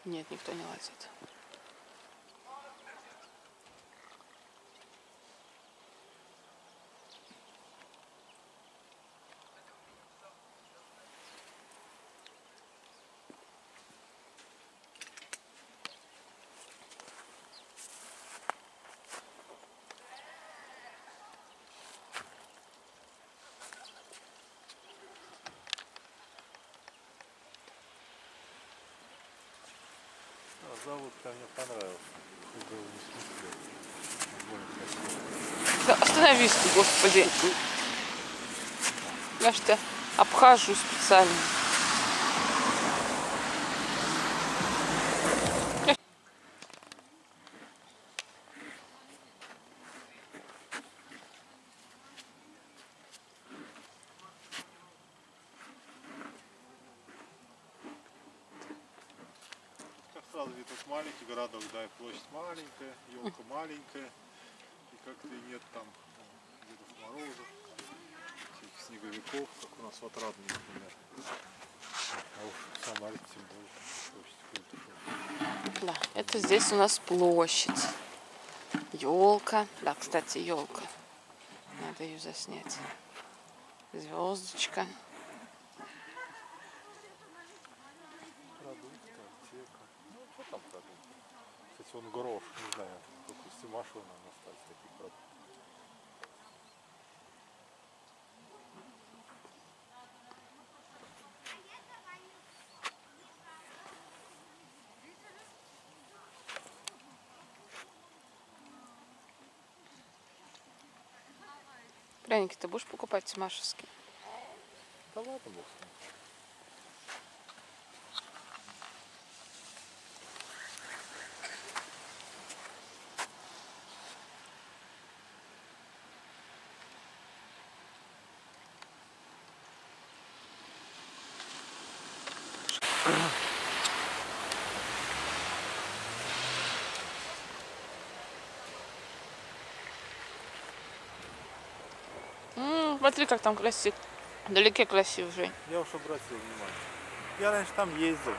Нет, никто не лазит. Завод-то мне понравился. Был не смысле. Да, остановись ты, господи. Я ж тебя обхожу специально. Сразу видно, тут маленький городок, да, и площадь маленькая, елка маленькая, и как-то и нет там Дедов Морозов, всяких снеговиков, как у нас в Отрадном, например. А уж в Самаре тем более площадь культуры. Да, это здесь у нас площадь. Елка. Да, кстати, елка. Надо ее заснять. Звездочка. Продукты, аптека. Ну, что там продукты? Кстати, он грош, не знаю, только в Симашево, наверное, остались таких продуктов. Пряники ты будешь покупать тимашевские? Да ладно, бог с ним. Смотри, как там красиво. Вдалеке красиво, Жень. Я уж обратил внимание. Я раньше там ездил.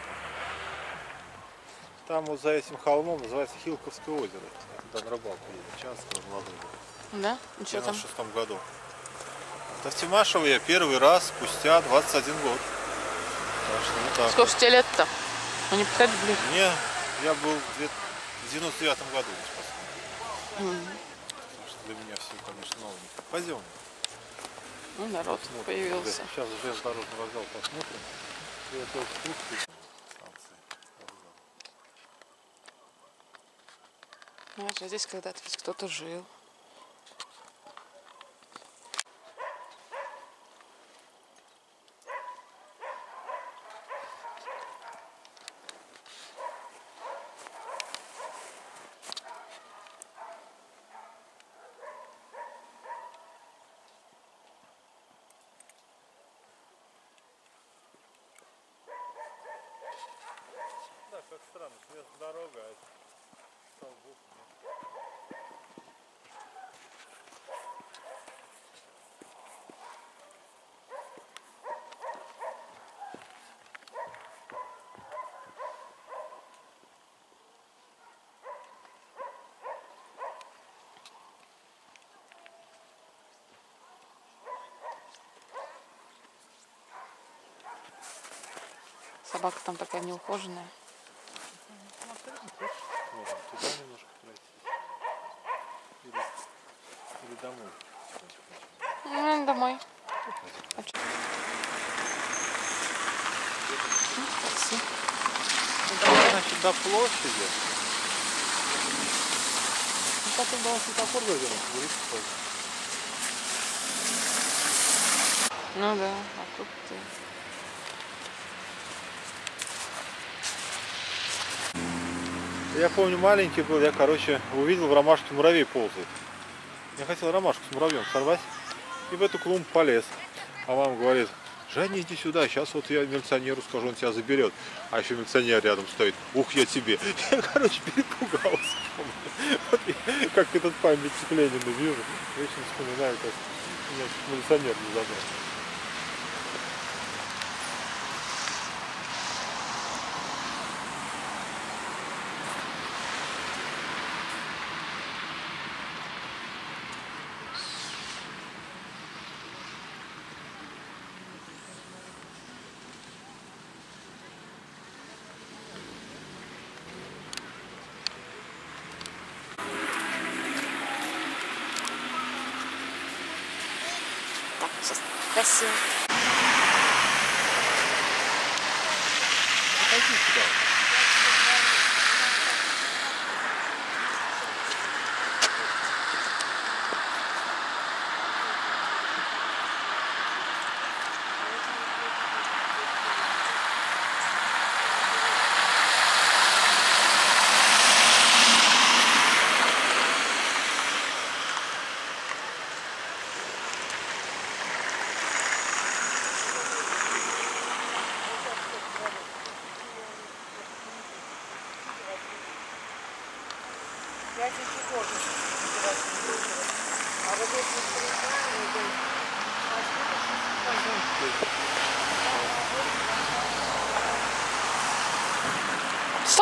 Там вот за этим холмом называется Хилковское озеро. Я туда на рыбалку ездил, часто, молодой был. Да? И В что там? 96 году. В Тимашево я первый раз спустя 21 год. Так что вот так. Сколько тебе лет-то? Ну не подходи ближе. Мне, я был в 99 году здесь последний. Потому что для меня все, конечно, новенько. Пойдем. Ну, народ появился. Сейчас железнодорожный вокзал посмотрим. И это спуск. Вот, здесь когда-то ведь кто-то жил. Да, как странно, вместо дорога, а столбов нет. Собака там такая неухоженная. Можем туда немножко пройти. Или домой. Ну, домой. Такси. Значит, до площади. Ну, потом был светофор зайдем, говорит, Ну да, а тут ты. Я помню, маленький был, я, короче, увидел в ромашке муравей ползает. Я хотел ромашку с муравьем сорвать и в эту клумбу полез. А мама говорит: Женя, иди сюда, сейчас вот я милиционеру скажу, он тебя заберет. А еще милиционер рядом стоит. Ух, я тебе. Я, короче, перепугался. Вот я, как этот памятник Ленина вижу, вечно вспоминаю, как меня милиционер не забрал. красиво. Пойди сюда. Стоп!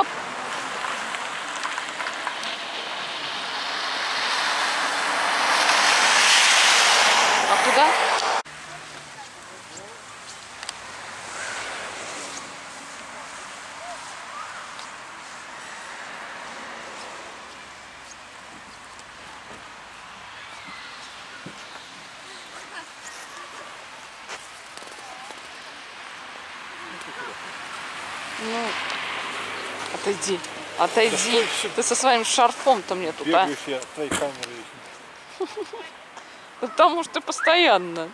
А куда? Ну, отойди. Отойди. Ты со своим шарфом-то мне тут, а? Бегаешь я, твоей камерой. Потому что ты постоянно.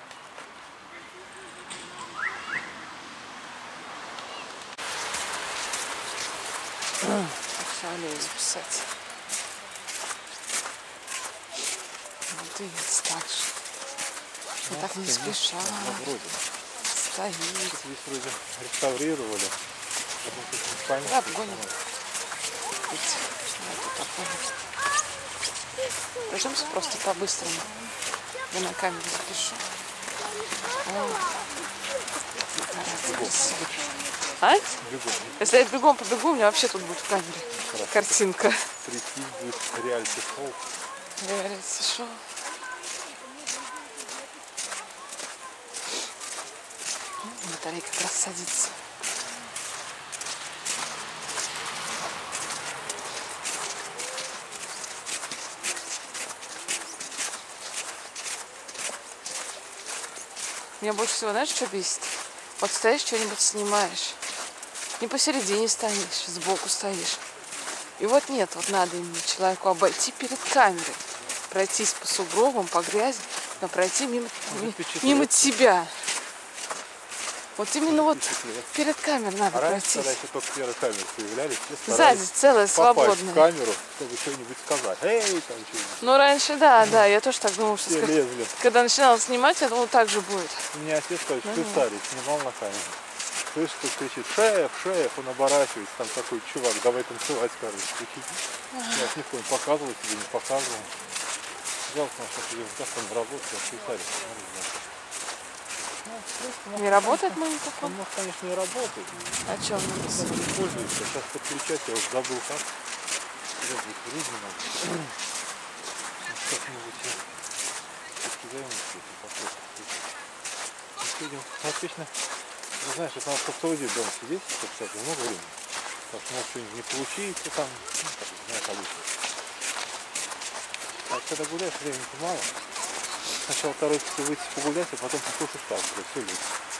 Все, аллею записать. Вот и так же. Я так не спеша. Вроде. Стоит. Здесь вроде реставрировали. Да, обгоним. Пойдемте просто по-быстрому. Я на камеру запишу. А? Бегом. Если я бегом побегу, у меня вообще тут будет в камере картинка. Прикинь, будет реалити-шоу. Реалити-шоу. Наталья как раз садится. Меня больше всего, знаешь, что бесит? Вот стоишь, что-нибудь снимаешь. Не посередине стоишь, сбоку стоишь. И вот нет, вот надо именно человеку обойти перед камерой. Пройтись по сугробам, по грязи, но пройти мимо тебя. Вот именно вот перед камерой надо раньше, пройтись. когда еще только первые камеры появлялись, все Сзади целая, попасть свободная. в камеру, чтобы что-нибудь сказать. Эй, там что-нибудь. Ну, раньше, да, я тоже так думала, что Все лезли. когда начинала снимать, я думала, так же будет. У меня отец, короче, писарик, снимал на камеру. Слышь, кто кричит: шеф, шеф, он оборачивается, там такой чувак, давай танцевать, короче. Я не помню, показывал тебе, не показывал. Жалко, что я как он работает, я писарик. Не работает магнитофон? Он, может, конечно, не работает. О чем? Я не пользуюсь, сейчас подключать, я уже забыл как. Времени надо. Как-нибудь все-таки займусь этим покупкой. Сегодня отлично. Ну, знаешь, это надо как-то один дома сидеть, чтобы кстати, много времени. Так что может что-нибудь не получится там, ну, как, знаешь, обычно. А когда гуляешь, времени-то мало. Сначала торопишься выйти погулять, а потом послушаешь так, все люди.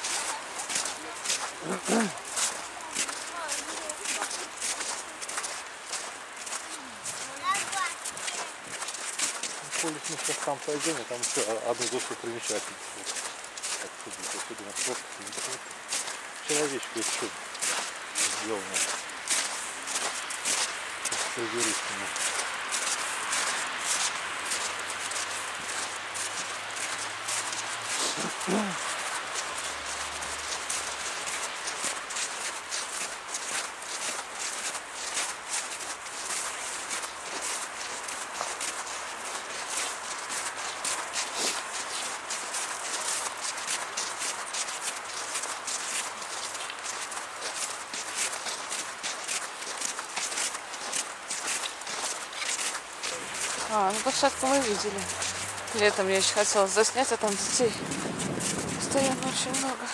Поле мы сейчас там пойдем, и там еще одну достопримечательность. Отсюда на просто человечку еще сделано. Фрезеристами. Ну площадку мы видели. Летом я еще хотела заснять, а там детей постоянно очень много.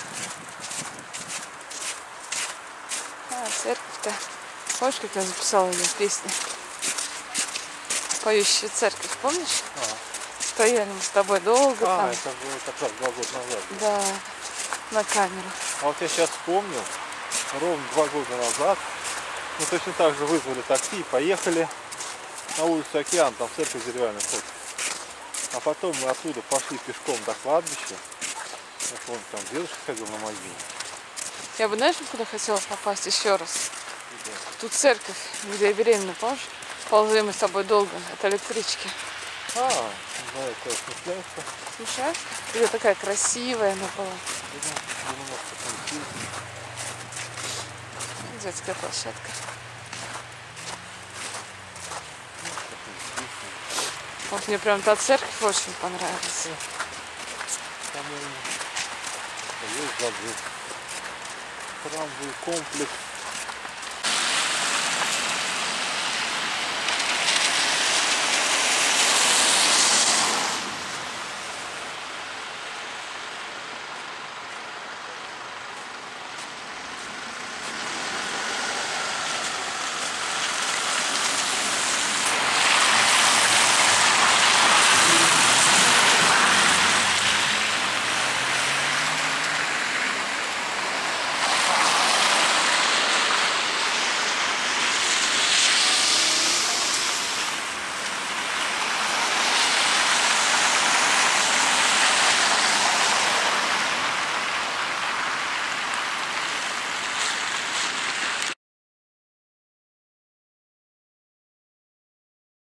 Церковь-то. Помнишь, как я записала ее песни? Поющая церковь, помнишь? стояли мы с тобой долго там. Это было как раз 2 года назад. Да, на камеру. А вот я сейчас вспомнил, ровно 2 года назад, мы точно так же вызвали такси и поехали на улицу Океан, там церковь деревянная вход. А потом мы оттуда пошли пешком до кладбища. Я помню, там дедушка ходил на могилу. Я бы, знаешь, куда хотела попасть еще раз? Тут церковь, где я беременна, помнишь? Ползли мы с тобой долго от электрички. Да, это Смышляевка. Смышляевка? Где такая красивая она была. Детская площадка. Вот мне прям та церковь очень понравилась. По-моему, есть забыл. Храмовый комплекс